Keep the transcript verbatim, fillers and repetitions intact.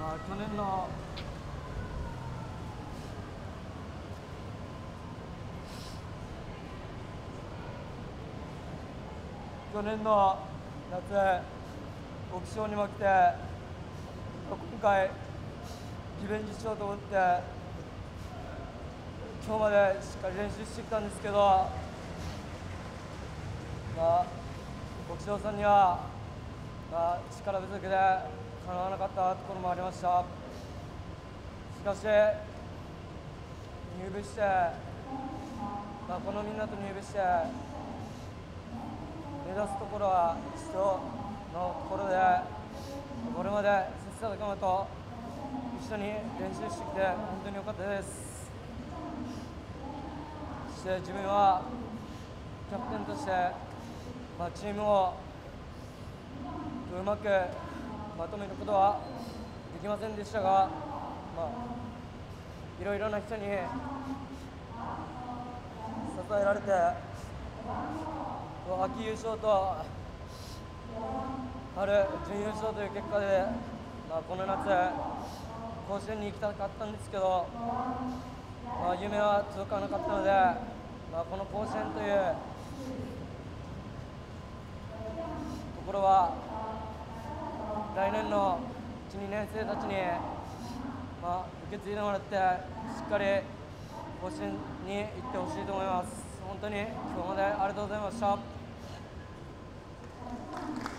まあ、去年の去年の夏、オークションに負けて、今回、リベンジしようと思って、今日までしっかり練習してきたんですけど、まあ、牧場さんには、まあ、力不足でかなわなかったところもありました。しかし、入部して、まあ、このみんなと入部して、目指すところは一緒のところで、これまで切磋琢磨と一緒に練習してきて、本当に良かったです。そして自分はキャプテンとして、まあ、チームをうまくまとめることはできませんでしたが、まあ、いろいろな人に支えられて、秋優勝と春準優勝という結果で、まあ、この夏、甲子園に行きたかったんですけど、まあ、夢は届かなかったので、まあ、この甲子園というところは、来年のいち、にねん生たちに、まあ、受け継いでもらって、しっかり甲子園に行ってほしいと思います。本当に今日までありがとうございました。